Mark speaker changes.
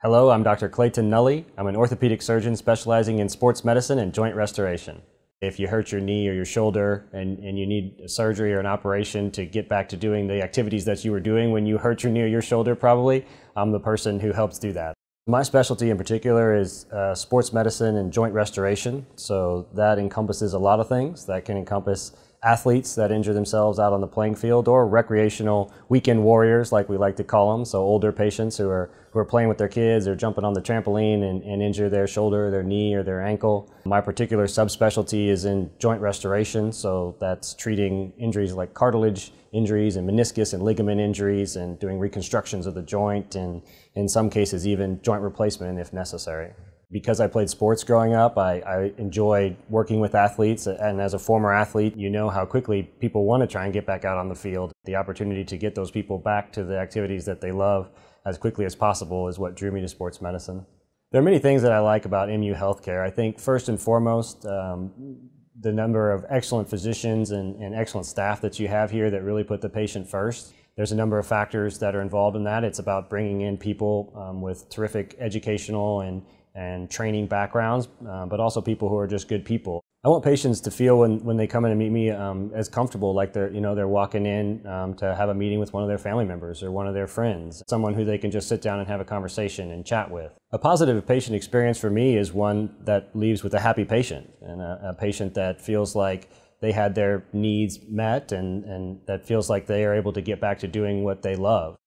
Speaker 1: Hello, I'm Dr. Clayton Nuelle. I'm an orthopedic surgeon specializing in sports medicine and joint restoration. If you hurt your knee or your shoulder and you need a surgery or an operation to get back to doing the activities that you were doing when you hurt your knee or your shoulder, probably, I'm the person who helps do that. My specialty in particular is sports medicine and joint restoration. So that encompasses a lot of things. That can encompass athletes that injure themselves out on the playing field, or recreational weekend warriors, like we like to call them. So older patients who are playing with their kids or jumping on the trampoline and injure their shoulder, their knee, or their ankle. My particular subspecialty is in joint restoration. So that's treating injuries like cartilage injuries and meniscus and ligament injuries, and doing reconstructions of the joint, and in some cases even joint replacement if necessary. Because I played sports growing up, I enjoy working with athletes, and as a former athlete, you know how quickly people want to try and get back out on the field. The opportunity to get those people back to the activities that they love as quickly as possible is what drew me to sports medicine. There are many things that I like about MU Healthcare. I think first and foremost, the number of excellent physicians and excellent staff that you have here that really put the patient first. There's a number of factors that are involved in that. It's about bringing in people with terrific educational and training backgrounds, but also people who are just good people. I want patients to feel when they come in and meet me as comfortable, like they're walking in to have a meeting with one of their family members or one of their friends, someone who they can just sit down and have a conversation and chat with. A positive patient experience for me is one that leaves with a happy patient, and a patient that feels like they had their needs met and that feels like they are able to get back to doing what they love.